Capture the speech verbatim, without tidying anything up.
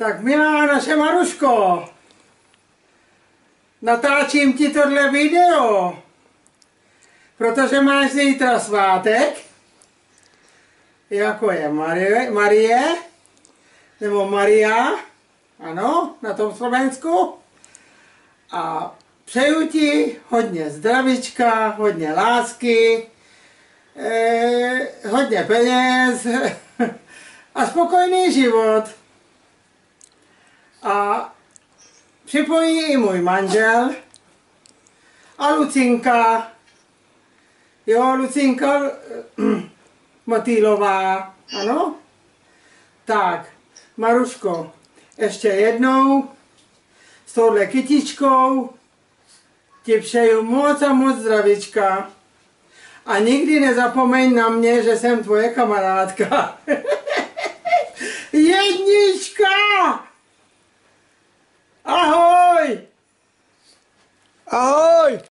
Tak milá naše Maruško, natáčím ti tohle video, protože máš zítra svátek, jako je Marie, Marie nebo Maria, ano, na tom Slovensku. A přeju ti hodně zdravíčka, hodně lásky, eh, hodně peněz a spokojný život. A připojí i můj manžel a Lucinka, jo, Lucinka Motýlová, ano? Tak, Maruško, ještě jednou s touhle kytičkou ti přeju moc a moc zdravíčka a nikdy nezapomeň na mě, že jsem tvoje kamarádka. Jednička! Ahoj! Ahoj!